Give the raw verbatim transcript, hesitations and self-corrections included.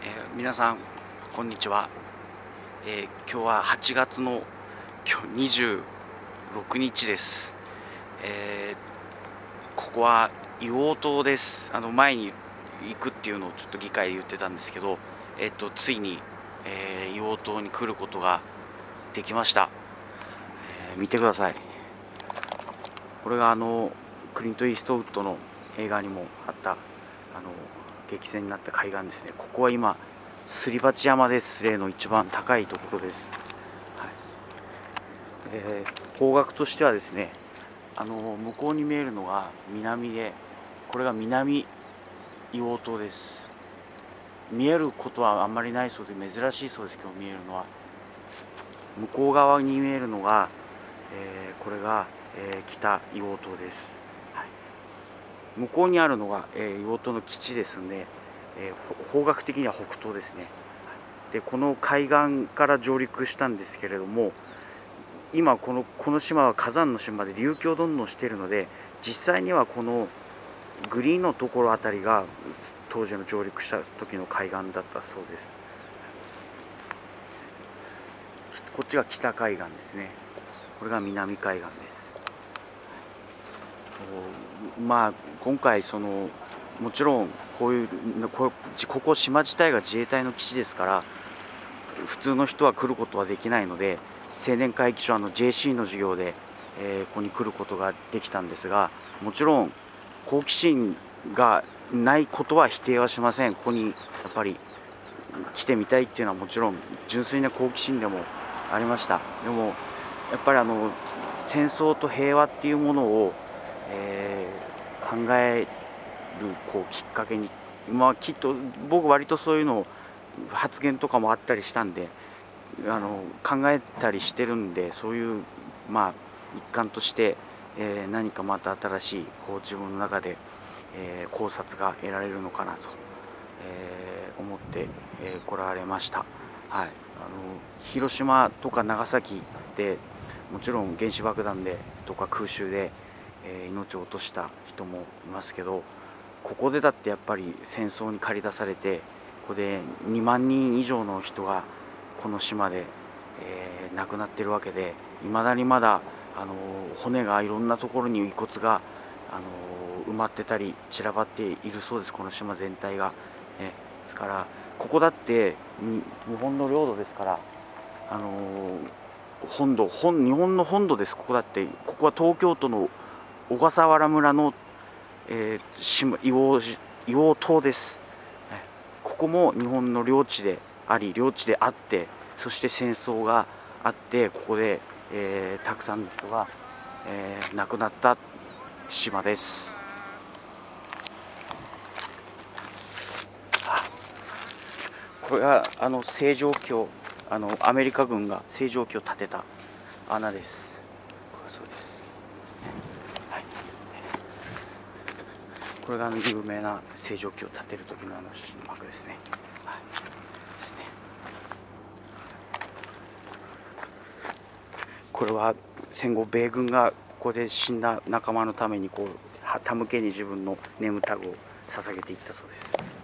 えー皆さんこんにちは。えー今日ははちがつの今日にじゅうろくにちです。えーここは硫黄島です。あの前に行くっていうのをちょっと議会で言ってたんですけど、えっとついに、えー硫黄島に来ることができました。えー見てください。これがあのクリント・イーストウッドの映画にもあったあの激戦になった海岸ですね。ここは今すり鉢山です。例の一番高いところです。はい。えー方角としてはですね、あの向こうに見えるのが南で、これが南硫黄島です。見えることはあんまりないそうで珍しいそうですけど、見えるのは向こう側に見えるのが、えーこれが、えー北硫黄島です。はい。向こうにあるのが、えー、硫黄島の基地ですので、えー方角的には北東ですね。でこの海岸から上陸したんですけれども、今このこの島は火山の島で流氷どんどんしているので、実際にはこのグリーンのところあたりが当時の上陸した時の海岸だったそうです。こっちが北海岸ですね。これが南海岸です。まあ今回そのもちろんこういうこここ島自体が自衛隊の基地ですから、普通の人は来ることはできないので、青年会議所の ジェーシー の授業で、えーここに来ることができたんですが、もちろん好奇心がないことは否定はしません。ここにやっぱり来てみたいっていうのはもちろん純粋な好奇心でもありました。でもやっぱりあの戦争と平和っていうものを、えー考えるこうきっかけに、まあきっと僕割とそういうのを発言とかもあったりしたんで、あの考えたりしてるんで、そういうまあ一環として、えー何かまた新しいこう自分の中で、えー考察が得られるのかなと、えー思って、えー来られました。はい。あの広島とか長崎でもちろん原子爆弾でとか空襲で、えー命を落とした人もいますけど、ここでだってやっぱり戦争に駆り出されて、ここでにまんにん以上の人がこの島で、えー亡くなってるわけで、いまだにまだ、あのー骨がいろんなところに遺骨が、あのー埋まってたり散らばっているそうです。この島全体が、ね、ですからここだってに日本の領土ですから、あのー本土本日本の本土です。ここだって、ここは東京都の小笠原村の、えー島硫黄硫黄島です。ね。ここも日本の領地であり領地であって、そして戦争があって、ここで、えーたくさんの人が、えー亡くなった島です。これがあの星条橋、あのアメリカ軍が星条橋を建てた穴です。これがそうです。はい。これがあの有名な星条橋を建てる時のあの幕ですね。はい。ですね。これは戦後米軍がここで死んだ仲間のためにこう手向けに自分のネームタグを捧げていったそうです。